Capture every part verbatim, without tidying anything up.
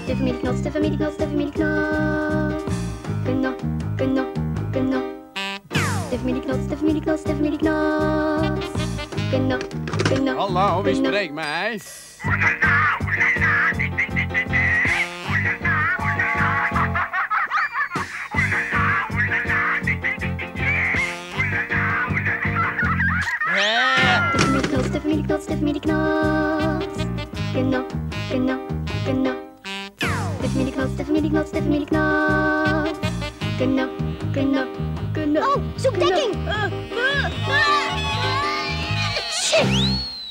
De familie Knots, de familie Knots, de familie Knots. Knop, knop, knop. De familie Knots, de familie Knots, de familie Knots. Knop, knop. Hallo, wie spreekt mij? De familie Knots, de familie Knots, de familie Knots. Knop, knop, knop. De familie Knots, de familie Knots, de familie Knots. Knop, knop, knop. Oh, zoek dekking! Uh, uh, uh. Shit!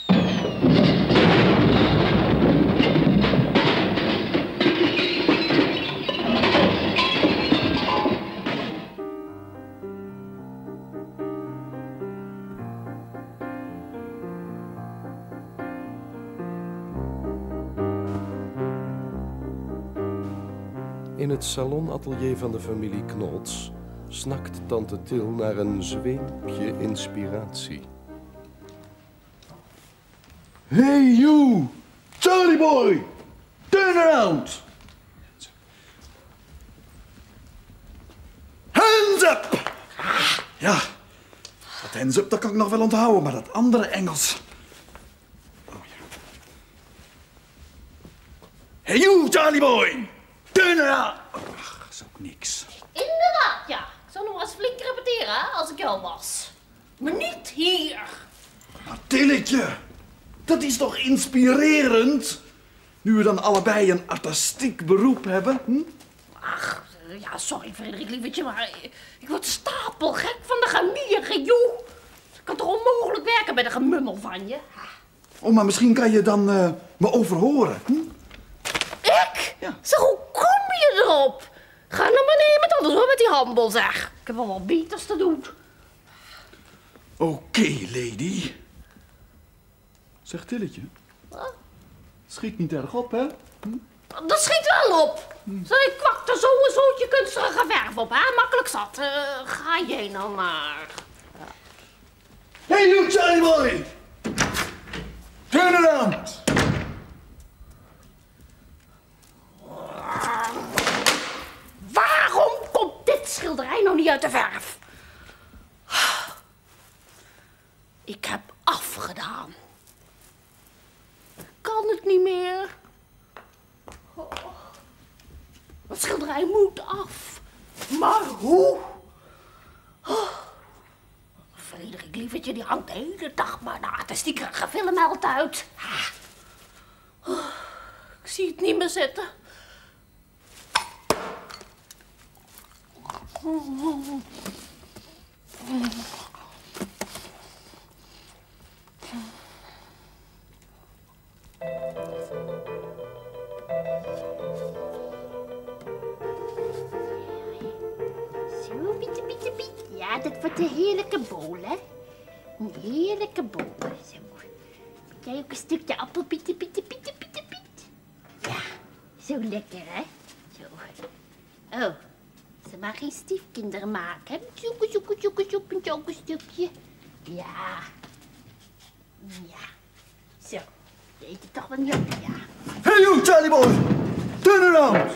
In het salonatelier van de familie Knots snakt tante Til naar een zweempje inspiratie. Hey you, Charlie boy, turn around. Hands up. Ja, dat hands up dat kan ik nog wel onthouden, maar dat andere Engels. Oh, ja. Hey you, Charlie boy. Turn around! Ach, dat is ook niks. Inderdaad, ja. Ik zou nog wel eens flink repeteren, hè, als ik jou was. Maar niet hier. Maar Tilletje, dat is toch inspirerend? Nu we dan allebei een artistiek beroep hebben, hm? Ach, ja, sorry Frederik, lievertje, maar ik word stapelgek van de chemie, joh. Ik kan toch onmogelijk werken bij de gemummel van je? Oh, maar misschien kan je dan uh, me overhoren, hm? Ik? Ja. Zeg, hoe kom je erop? Ga nou maar nemen met anders hoor, met die handel, zeg. Ik heb wel wat beters te doen. Oké, okay, lady. Zeg, Tilletje. Wat? Schiet niet erg op, hè? Hm? Dat schiet wel op. Hm. Zeg, ik kwak er zo een zootje kunstige verf op, hè? Makkelijk zat. Uh, ga jij nou maar. Ja. Hey, you Charlie boy! Turn around! Waarom komt dit schilderij nou niet uit de verf? Ik heb afgedaan. Kan het niet meer. Oh. Het schilderij moet af. Maar hoe? Oh. Frederik, lievertje, die hangt de hele dag maar de artistieke gefilmeld uit. Oh. Ik zie het niet meer zitten. Zo, Pietje, Pietje, Piet. Ja, dat wordt een heerlijke bol, hè? Een heerlijke bol. Zo. Moet jij ook een stukje appel, Pietje, Pietje, Pietje, Pietje, Piet? Ja, zo lekker, hè? Zo. Oh. Ze mag geen stiefkinderen maken. Zoeken, zoeken, zoeken, zoeken, zoeken een stukje. Ja. Ja. Zo. Je eet het toch wel niet op, ja. Hey you, Charlie boy! Turn around!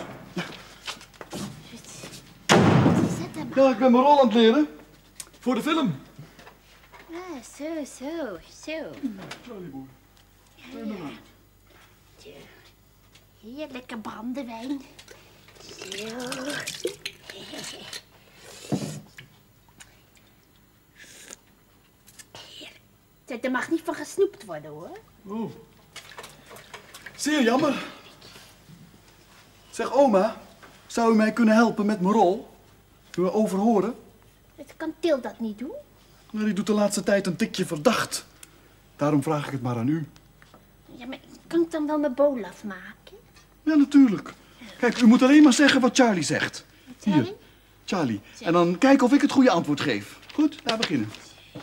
Ja, ik ben mijn rol aan het leren. Voor de film. Ah, zo, zo, zo. Charlie boy. Turn around. Zo. Heerlijke brandewijn. Zo. Er mag niet van gesnoept worden, hoor. Oh. Zeer jammer. Zeg, oma, zou u mij kunnen helpen met mijn rol? Kunnen we overhoren? Kan Til dat niet doen? Nou, die doet de laatste tijd een tikje verdacht. Daarom vraag ik het maar aan u. Ja, maar kan ik dan wel mijn bol afmaken? Ja, natuurlijk. Kijk, u moet alleen maar zeggen wat Charlie zegt. Charlie? Hier, Charlie. En dan kijken of ik het goede antwoord geef. Goed, daar beginnen.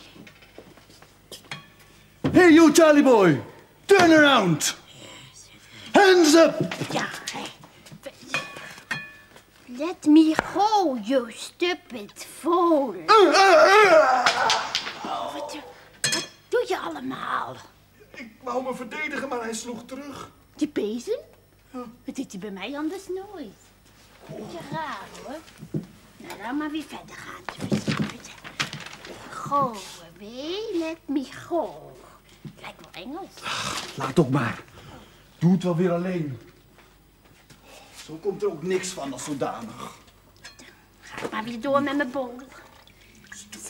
Hey you, Charlie boy. Turn around. Hands up. Ja. Let me go, you stupid fool. Uh, uh, uh. Oh, wat, wat doe je allemaal? Ik wou me verdedigen, maar hij sloeg terug. Die bezem? Dat doet hij bij mij anders nooit. Beetje raar hoor. Nou, dan maar weer verder gaan. Go away, let me go. Lijkt wel Engels. Laat toch maar. Doe het wel weer alleen. Zo komt er ook niks van als zodanig. Ga ik maar weer door met mijn bol. Zo.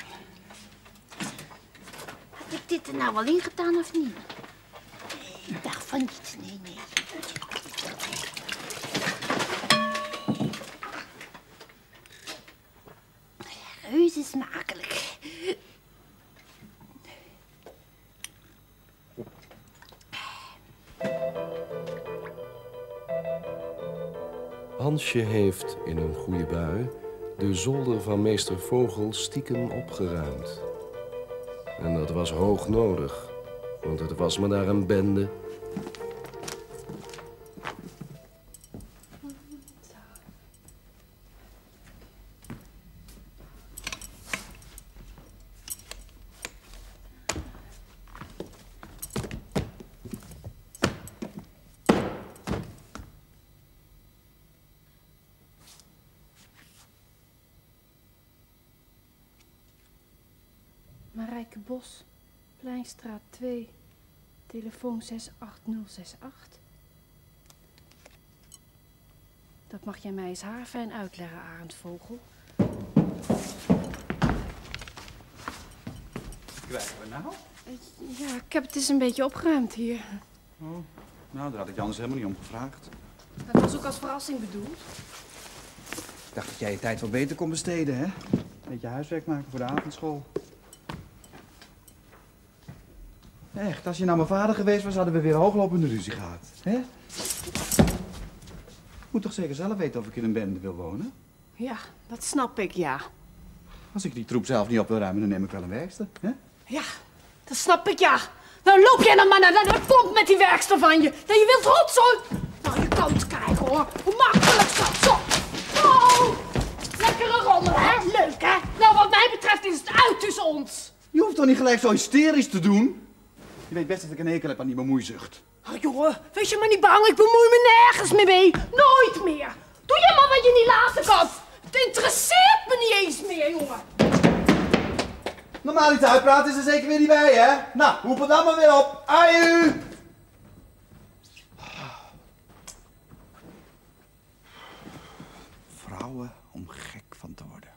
Had ik dit er nou wel in gedaan of niet? Nee, ik dacht van niet. Nee, nee. Reuze smakelijk. Hansje heeft in een goede bui de zolder van meester Vogel stiekem opgeruimd. En dat was hoog nodig, want het was maar daar een bende. Marijke Bos, Pleinstraat twee, telefoon zes acht nul zes acht. Dat mag jij mij eens haarfijn uitleggen, Arend Vogel. Krijgen we nou? Ja, ik heb het eens een beetje opgeruimd hier. Oh, nou, daar had ik je anders helemaal niet om gevraagd. Dat was ook als verrassing bedoeld. Ik dacht dat jij je tijd wel beter kon besteden, hè? Een beetje huiswerk maken voor de avondschool. Echt, als je nou mijn vader geweest was, hadden we weer hooglopende ruzie gehad. Hè? Moet toch zeker zelf weten of ik in een bende wil wonen? Ja, dat snap ik, ja. Als ik die troep zelf niet op wil ruimen, dan neem ik wel een werkster. Hè? Ja, dat snap ik, ja. Nou loop jij dan maar naar de pomp met die werkster van je. Dat je wilt rotzooi. Nou, je kant krijgen, hoor. Hoe makkelijk dat zo. Oh, lekkere rommel, hè? Leuk, hè? Nou, wat mij betreft is het uit tussen ons. Je hoeft toch niet gelijk zo hysterisch te doen? Je weet best dat ik een hekel heb aan die bemoeizucht. Oh, jongen, wees je maar niet bang. Ik bemoei me nergens meer mee. Nooit meer. Doe je maar wat je niet laten kan. Het interesseert me niet eens meer, jongen. Normaal iets uitpraten is er zeker weer niet bij, hè? Nou, roep het dan maar weer op. Aju! Vrouwen om gek van te worden.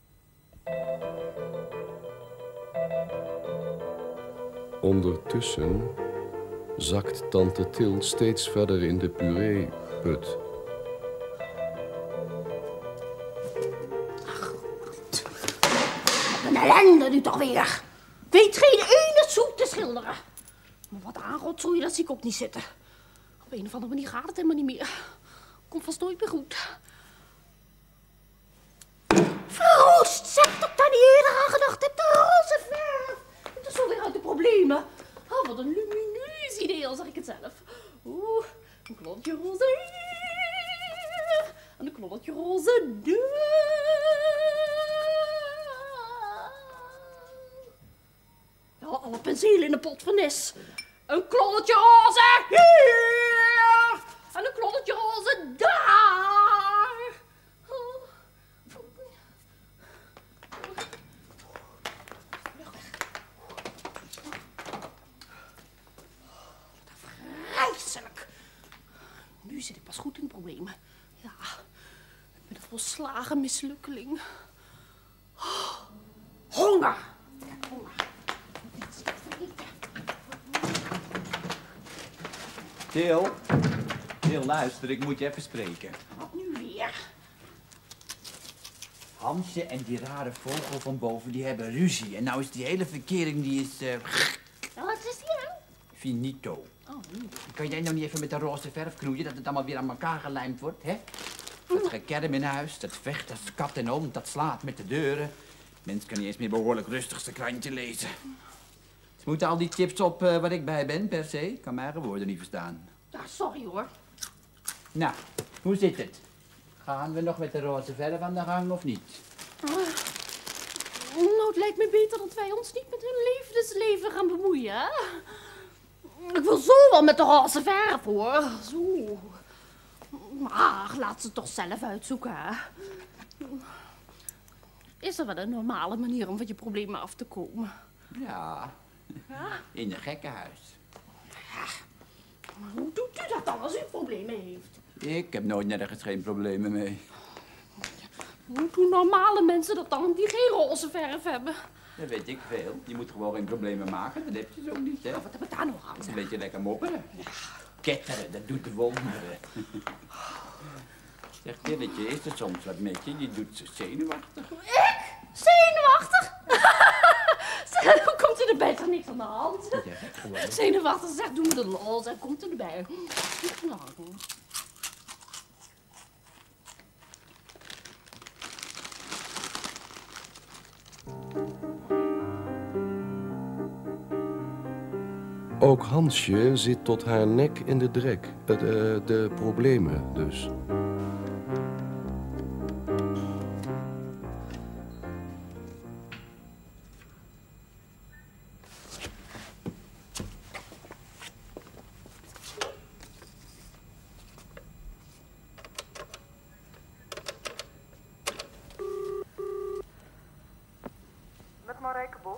Ondertussen zakt tante Til steeds verder in de puree-put. Een ellende nu toch weer. Weet geen ene zoek te schilderen. Maar wat aanrotzooi, dat zie ik ook niet zitten. Op een of andere manier gaat het helemaal niet meer. Komt vast nooit meer goed. Verroest, zeg dat ik daar niet eerder aan gedacht heb. De roze verf. Het is zo weer uit de problemen. Oh, wat een lumineus idee, al zeg ik het zelf. Oeh, een klontje roze hier. En een klontje roze daar. Wel, alle penselen in een pot van Nis. Een klontje roze hier. En een klontje roze daar. Oh. Vreselijk. Nu zit ik pas goed in problemen. Ja, ik ben een volslagen mislukkeling. Oh, honger. Ja, honger. Til, Til, luister, ik moet je even spreken. Wat nu weer? Hansje en die rare vogel van boven, die hebben ruzie. En nou is die hele verkering, die is... Uh, Wat is hier nou? finito. Oh, nee. Kan jij nou niet even met de roze verf knoeien, dat het allemaal weer aan elkaar gelijmd wordt, hè? Dat gekerm in huis, dat vecht als kat en hond, dat slaat met de deuren. Mens kan niet eens meer behoorlijk rustig zijn krantje lezen. Ze moeten al die tips op uh, waar ik bij ben, per se. Ik kan mijn eigen woorden niet verstaan. Ja, sorry hoor. Nou, hoe zit het? Gaan we nog met de roze verf aan de gang of niet? Uh, nou, het lijkt me beter dat wij ons niet met hun levensleven gaan bemoeien. Hè? Ik wil zo wel met de roze verf, hoor. Zo. Maar laat ze toch zelf uitzoeken, hè. Is er wel een normale manier om van je problemen af te komen? Ja, Ja? in een gekkenhuis. Maar hoe doet u dat dan als u problemen heeft? Ik heb nooit nergens geen problemen mee. Hoe doen normale mensen dat dan die geen roze verf hebben? Dat weet ik veel. Je moet gewoon geen problemen maken, dat heb je zo niet, hè? Nou, wat heb ik daar nog aan? Een beetje lekker mopperen. Ketteren, dat doet de wonderen. Zeg, Tilletje, is er soms wat met je? Je doet zo zenuwachtig. Ik? Zenuwachtig? Zeg, hoe komt u erbij? Is er niks aan de hand? Ja, gewoon. Zenuwachtig, zeg, doe me de lol. Zeg, komt u erbij? Nou, Ook Hansje zit tot haar nek in de drek. Uh, de, de problemen dus. Met Marijke Bos.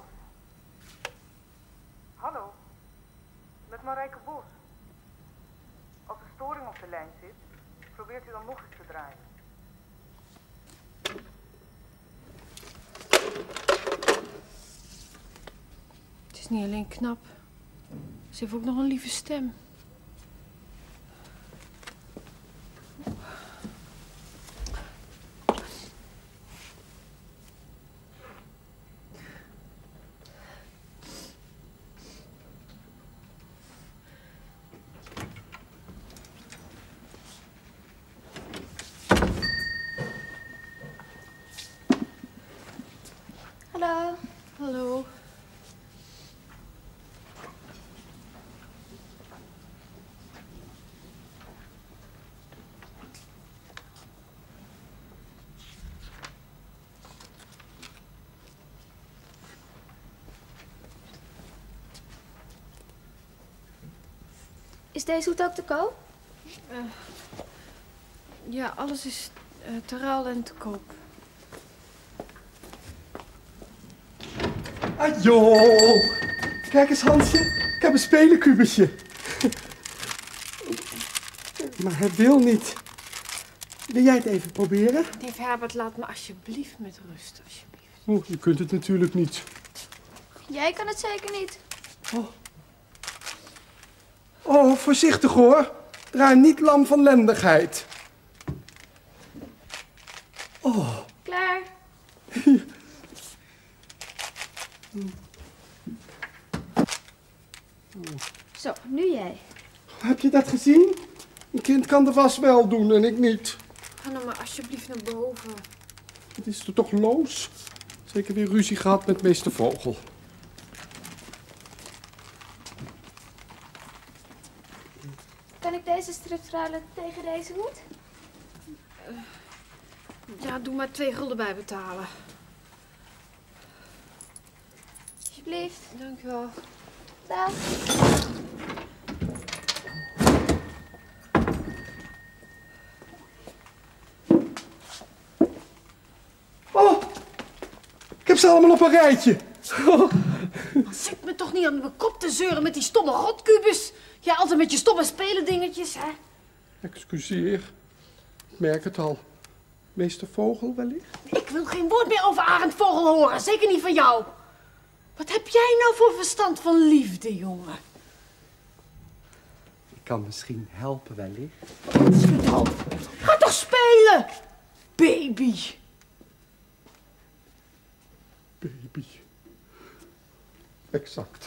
Hallo. Met Marijke Bos. Als er storing op de lijn zit, probeert u dan nog eens te draaien. Het is niet alleen knap. Ze heeft ook nog een lieve stem. Hallo. Hallo. Is deze hoed ook te koop? Uh, ja, alles is uh, te ruil en te koop. Ah, joh. Kijk eens, Hansje. Ik heb een spelenkubusje. Maar hij wil niet. Wil jij het even proberen? Lieve Herbert, laat me alsjeblieft met rust, alsjeblieft. Oh, je kunt het natuurlijk niet. Jij kan het zeker niet. Oh, oh voorzichtig hoor. Draai niet lam van lendigheid. Oh. Klaar. Zo, nu jij. Heb je dat gezien? Een kind kan de was wel doen en ik niet. Ga nou maar alsjeblieft naar boven. Het is er toch loos? Zeker weer ruzie gehad met meester Vogel. Kan ik deze strips ruilen tegen deze hoed? Uh, ja, doe maar twee gulden bij betalen. Alsjeblieft. Dank u wel. Dag. Oh, ik heb ze allemaal op een rijtje. Oh. Zit me toch niet aan mijn kop te zeuren met die stomme rotkubus. Ja, altijd met je stomme spelendingetjes, hè? Excuseer. Ik merk het al. Meester Vogel wellicht? Ik wil geen woord meer over Arend Vogel horen. Zeker niet van jou. Wat heb jij nou voor verstand van liefde, jongen? Ik kan misschien helpen wellicht. Schiet op. Ga toch spelen, baby. Baby. Exact.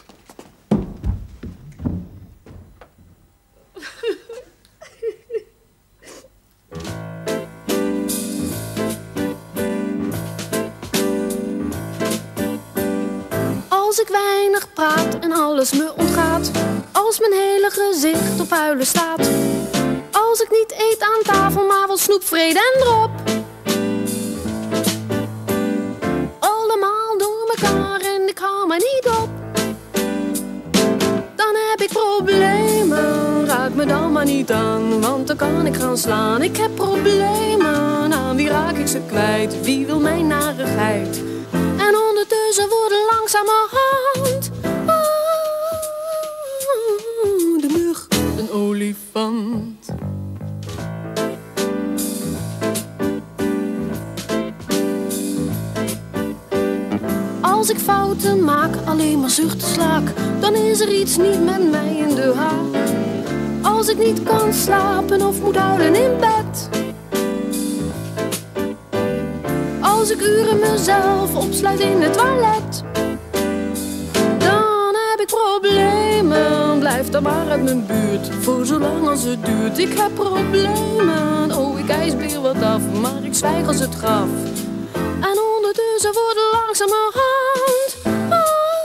Als ik weinig praat en alles me ontgaat, als mijn hele gezicht op huilen staat, als ik niet eet aan tafel, maar wel snoep, vrede en drop. Allemaal door elkaar en ik hou me niet op. Dan heb ik problemen. niet aan, want dan kan ik gaan slaan. Ik heb problemen, aan wie raak ik ze kwijt? Wie wil mijn narigheid? En ondertussen worden langzamerhand oh, de mug een olifant. Als ik fouten maak, alleen maar zuchten slaak, dan is er iets niet met mij in de haak. Als ik niet kan slapen of moet huilen in bed. Als ik uren mezelf opsluit in het toilet. Dan heb ik problemen, blijf dan maar uit mijn buurt. Voor zolang als het duurt, ik heb problemen. Oh, ik ijsbeer wat af, maar ik zwijg als het graf. En ondertussen wordt het langzamerhand oh,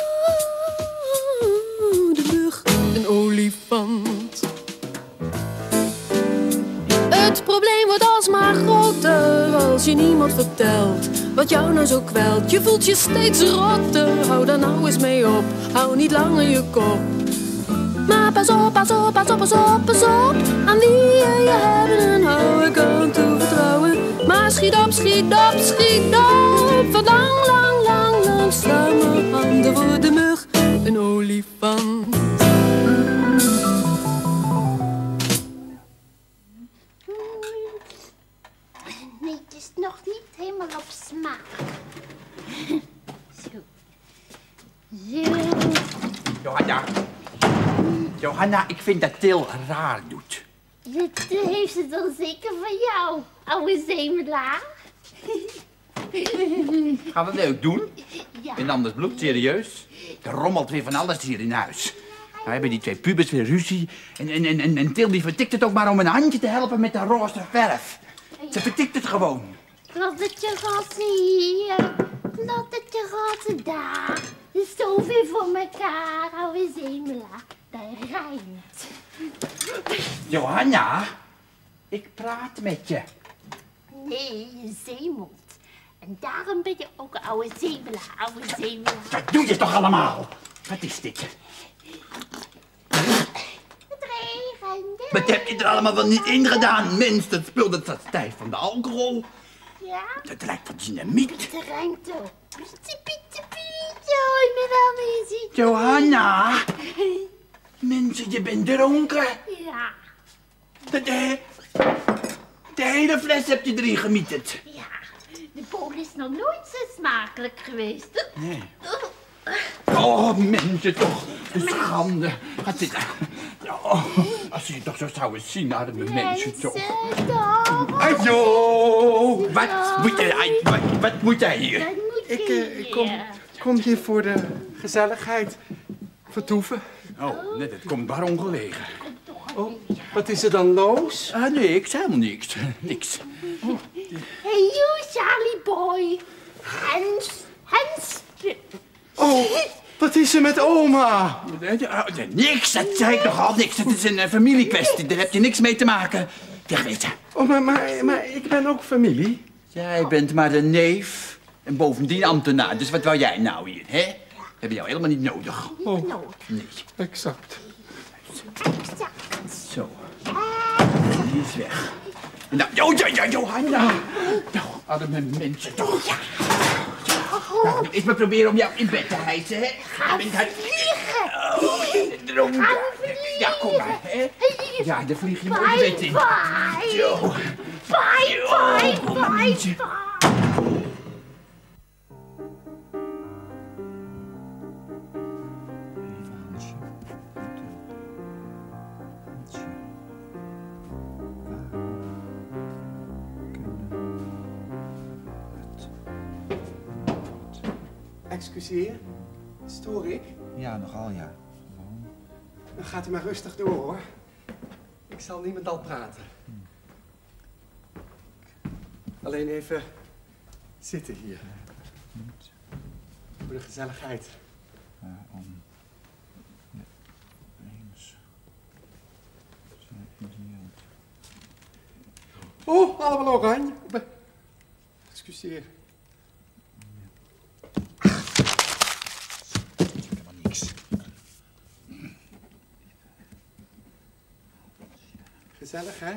de mug een olifant. Het probleem wordt alsmaar groter als je niemand vertelt wat jou nou zo kwelt. Je voelt je steeds rotter, hou daar nou eens mee op, hou niet langer je kop. Maar pas op, pas op, pas op, pas op, pas op, aan wie je je hebben en hou ik aan toe vertrouwen. Maar schiet op, schiet op, schiet op, van lang, lang, lang, lang samen handen voor de mug een olifant. Nee, het is nog niet helemaal op smaak. Zo. Zo. Johanna. Johanna, ik vind dat Til raar doet. Dat heeft ze dan zeker van jou, oude zemelaar. Gaan we leuk doen? Ja. En anders bloedserieus. Er rommelt weer van alles hier in huis. Nou hebben die twee pubers weer ruzie. En, en, en, en, en Til die vertikt het ook maar om een handje te helpen met de roze verf. Ze vertikt het gewoon. Klottetje roze hier, klottetje roze daar. Er is zoveel voor elkaar, oude zemelaar. Dat rijmt. Johanna, ik praat met je. Nee, je zemelt. En daarom ben je ook een oude zemelaar, oude zemelaar. Dat doe je toch allemaal? Wat is dit? Het regende. Wat heb je er allemaal wel niet in gedaan? Mens, dat spul dat staat stijf van de alcohol. Ja? Dat lijkt op dynamiet. Het rijmt ook. Pietje, pietje, pietje, hoi met allemaal ziet. Johanna! Mensen, je bent dronken. Ja. De, de, de hele fles heb je erin gemieterd. Ja, de bool is nog nooit zo smakelijk geweest. Nee. Oh, mensen toch. De schande. Gaat zitten. Oh, als je toch zo zou eens zien, arme mensen toch. Ajo! Wat moet jij, wat, wat moet jij hier? Ik, uh, ik kom, kom hier voor de gezelligheid vertoeven. Oh, nee, dat komt maar ongelegen. Oh, wat is er dan los? Ah, niks, helemaal niks. Niks. Oh. Hey, you, Charlie boy. Hans, Hans. Oh, wat is er met oma? Niks, dat zei ik nogal niks. Het is een uh, familiekwestie, daar heb je niks mee te maken. Wegwezen. Oh, maar, maar, maar ik ben ook familie. Jij bent maar een neef en bovendien ambtenaar. Dus wat wou jij nou hier, hè? We hebben jou helemaal niet nodig. Oh, nee. Exact. Zo. Die is weg. Nou, jo, jo, jo, Johanna. Nou, arme mensen toch. Ja. Nou, eens maar proberen om jou in bed te hijsen, hè? Ga vliegen. Oh, dronken. Ja, kom maar, hè? Ja, dan vlieg je maar in bed in. Bye, Zo. bye, bye, bye, bye. Excuseer, stoor ik? Ja, nogal ja. Gewoon. Dan gaat u maar rustig door, hoor. Ik zal niemand al praten. Hmm. Alleen even zitten hier. Voor de gezelligheid. Waarom? Ja, eens. Oh, allemaal oranje. Excuseer. Helemaal niks. Gezellig, hè?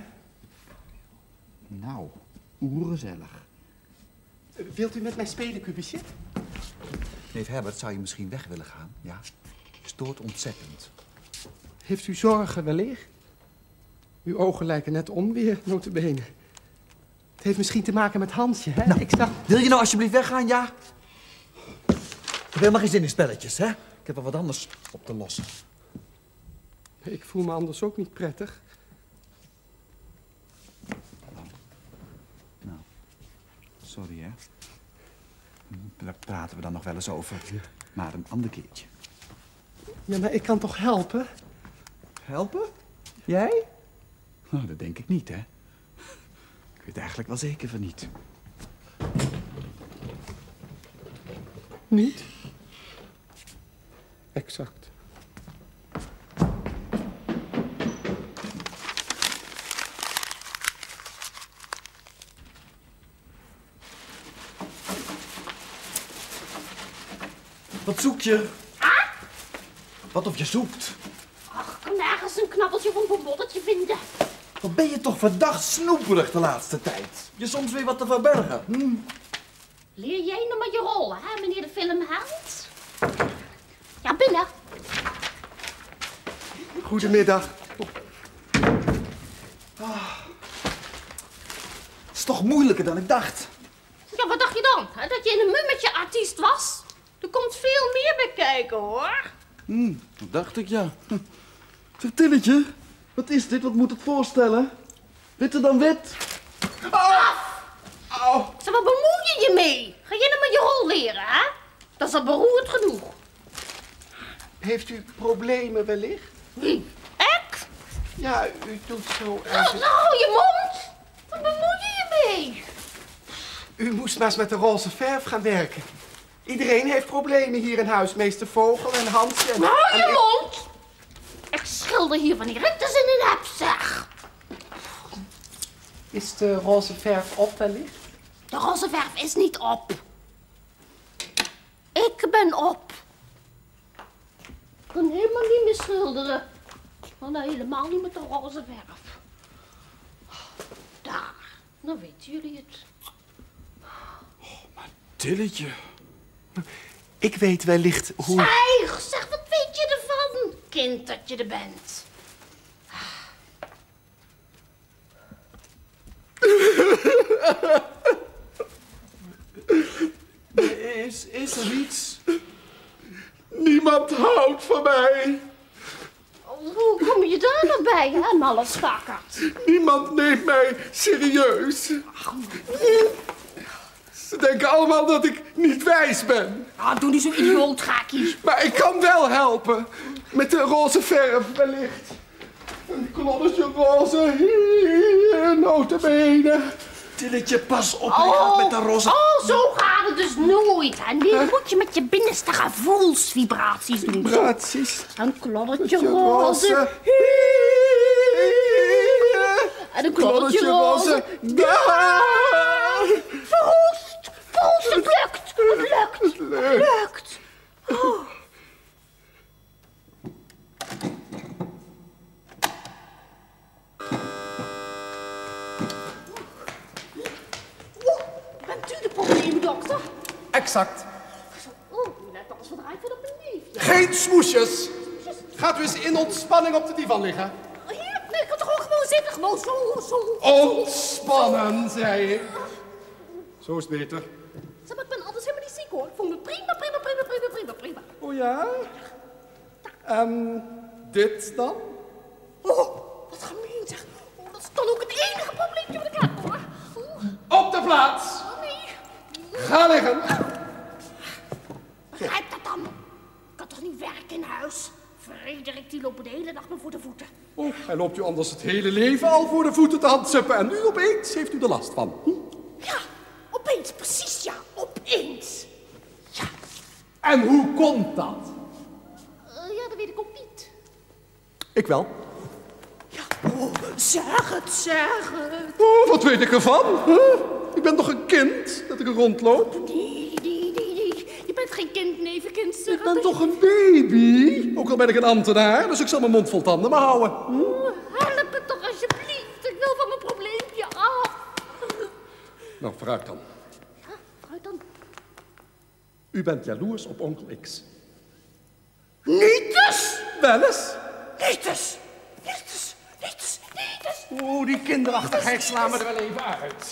Nou, oergezellig. Wilt u met mij spelen, Kubusje? Neef Herbert, zou je misschien weg willen gaan? Ja? Stoort ontzettend. Heeft u zorgen wellicht? Uw ogen lijken net onweer, nota bene. Het heeft misschien te maken met Hansje, hè? Nou, Ik zag... Wil je nou alsjeblieft weggaan, ja? Ik heb helemaal geen zin in spelletjes, hè? Ik heb wel wat anders op te lossen. Ik voel me anders ook niet prettig. Nou, sorry, hè? Daar praten we dan nog wel eens over. Maar een ander keertje. Ja, maar ik kan toch helpen? Helpen? Jij? Nou, dat denk ik niet, hè? Ik weet eigenlijk wel zeker van niet. Niet? Exact. Wat zoek je? Ah? Wat of je zoekt? Ach, ik kan nergens een knabbeltje of een bonbonnetje vinden. Wat ben je toch verdacht snoeperig de laatste tijd? Je soms weer wat te verbergen. Hm? Leer jij nog maar je rol, hè, meneer de filmheld? Ja, binnen. Goedemiddag. Ah. Het is toch moeilijker dan ik dacht. Ja, wat dacht je dan? Hè? Dat je een mummetje artiest was? Er komt veel meer bij kijken, hoor. Hm, dat dacht ik, ja. Zeg, Tilletje, wat is dit? Wat moet het voorstellen? Witter dan wit. Af! Au! Zeg, wat bemoei je je mee? Ga je nou maar je rol leren, hè? Dat is al beroerd genoeg. Heeft u problemen wellicht? Wie? Ik? Ja, u doet zo Nou, erg... nou, hou je mond. Wat bemoei je je mee? U moest maar eens met de roze verf gaan werken. Iedereen heeft problemen hier in huis. Meester Vogel en Hansje en... Hou je en ik- mond! Ik schilder hier van die ritters in een heb, zeg. Is de roze verf op wellicht? De roze verf is niet op. Ik ben op. Ik kan helemaal niet meer schilderen. Oh, nou, helemaal niet met de roze verf. Daar, nou weten jullie het. Tilletje. Ik weet wellicht hoe... Zwijg, zeg, wat weet je ervan? Kind dat je er bent. Is, is er iets? Niemand houdt van mij. Hoe kom je daar nou bij, hè, malle schakkerd? Niemand neemt mij serieus. Ze denken allemaal dat ik niet wijs ben. Ah, doe niet zo idioot, Gaki. Maar ik kan wel helpen. Met de roze verf wellicht. Een kloddetje roze hier, notabene. Tilletje, pas op. Ik ga met de roze... Oh, zo gaat het dus nooit. En nu moet je met je binnenste gevoelsvibraties doen. Vibraties. Een kloddertje Roze. roze. En een kloddertje roze. Daar. Verroest. Verroest. Het lukt. Het lukt. Het lukt. Oh. Bent u de probleemdokter? Exact. Oeh, u lijkt alles verdraaid van op een liefje. Geen smoesjes. Gaat u eens in ontspanning op de divan liggen. Hier, nee, ik kan toch ook gewoon zitten. Gewoon zo, zo. Ontspannen, zei ik. Zo is het beter. Zeg, maar ik ben altijd helemaal niet ziek, hoor. Ik voel me prima, prima, prima, prima, prima, prima. Oh ja? En dit dan? Oh, wat gemeen, zeg. Oh, dat is dan ook het enige probleempje wat ik heb, hoor. Oeh. Op de plaats. Oh, nee. Ga liggen. Begrijp dat dan. Ik kan toch niet werken in huis? Frederik, die lopen de hele dag me voor de voeten. Oh, hij loopt u anders het hele leven al voor de voeten te handsuppen. En nu opeens heeft u er last van. Hm? Ja, opeens, precies, ja, opeens. Ja. En hoe komt dat? Uh, ja, dat weet ik ook niet. Ik wel. Ja, oh, zeg het, zeg het. Oh, wat weet ik ervan? Huh? Ik ben toch een kind dat ik er rondloop? Nee, nee, nee, nee. Je bent geen kind, nevenkind, zeg Ik ben toch een baby? Ook al ben ik een ambtenaar, dus ik zal mijn mond vol tanden maar houden. Oeh, help me toch alsjeblieft. Nou, vooruit dan. Ja, vooruit dan. U bent jaloers op onkel X. Niet eens! Wel eens? Niet eens! Niet eens! Niet eens! Niet eens! Oeh, die kinderachtigheid slaan we er wel even uit.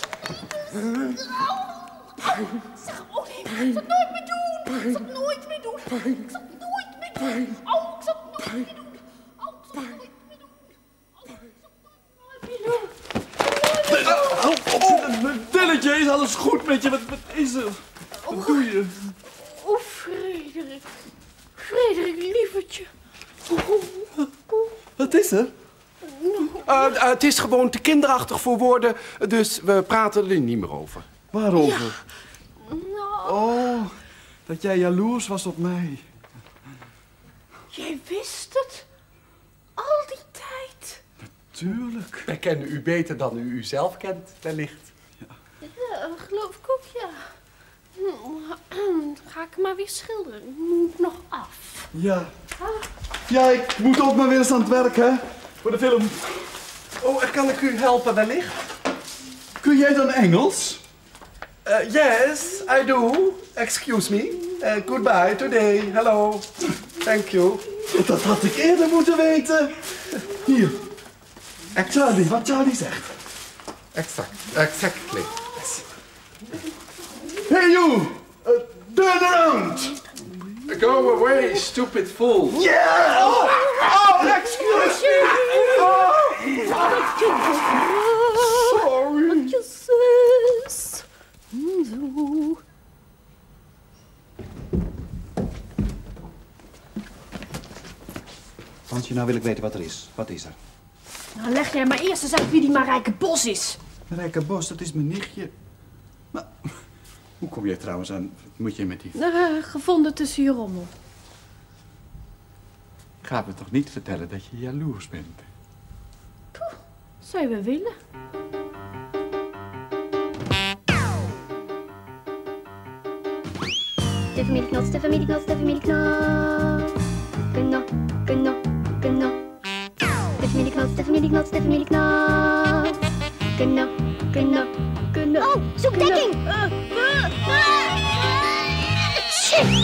Zeg, oh nee, ik zal het nooit meer doen. Ik zal het nooit meer doen. Ik zal het nooit meer doen. Oh, ik zal het nooit meer doen. Oh, ik zal het nooit meer doen. Oh, ik zal het nooit meer doen. Oh, Dilletje, is alles goed met je? Wat, wat is er? Wat doe je? Oh, Frederik. Frederik, lievertje. Wat is er? Uh, uh, het is gewoon te kinderachtig voor woorden, dus we praten er niet meer over. Waarover? Nou, Oh, dat jij jaloers was op mij. jij wist het? Al die tijd? Tuurlijk. Wij kennen u beter dan u uzelf kent, wellicht. Ja, geloof ik ook, ja. Dan ga ik maar weer schilderen. Ik moet nog af. Ja. Ja, ik moet ook maar weer eens aan het werk, hè? Voor de film. Oh, kan ik u helpen, wellicht? Kun jij dan Engels? Uh, yes, I do. Excuse me. Uh, goodbye today. Hello. Thank you. Dat had ik eerder moeten weten. Hier. Charlie, wat Charlie zegt. Exact. Exactly. Yes. Hey you! Uh, turn around! Go away, stupid fool. Yeah! Oh, oh excuse me! Oh. Sorry. Je zus. Zo. Hansje, nou wil ik weten wat er is. Wat is er? Nou, leg jij maar eerst eens uit wie die Marijke Bos is. Marijke Bos, dat is mijn nichtje. Maar hoe kom je trouwens aan? Wat moet je met die... Uh, gevonden tussen je rommel. Ga me toch niet vertellen dat je jaloers bent? Poeh, zou je wel willen? De familieknots, de familieknots, de familieknots. Knop, knop, knop. De familieknots, de familieknots, de familieknots. Knop, knop, knop. Oh, zoek dekking! Uh, uh, uh, uh, shit!